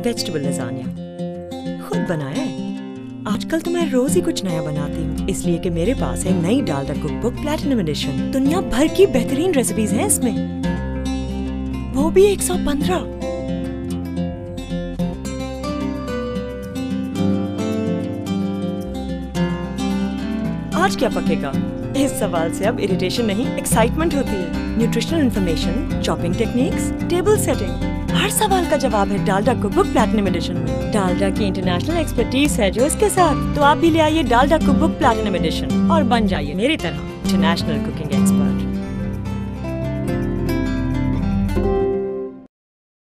Vegetable lasagne खुद बनाया है। आजकल तो मैं रोज ही कुछ नया बनाती हूँ, इसलिए कि मेरे पास है नई डालडा कुकबुक प्लैटिनम एडिशन। दुनिया भर की बेहतरीन रेसिपीज हैं इसमें, वो भी 115। आज क्या पकेगा? इस सवाल से अब इरिटेशन नहीं, एक्साइटमेंट होती है। Nutritional information, chopping techniques, table setting, हर सवाल का जवाब है डालडा कुकबुक प्लैटिनम एडिशन में। डालडा की इंटरनेशनल एक्सपर्टीज है जो इसके साथ, तो आप भी ले आइए डालडा कुकबुक प्लैटिनम एडिशन और बन जाइए मेरी तरह इंटरनेशनल कुकिंग एक्सपर्ट।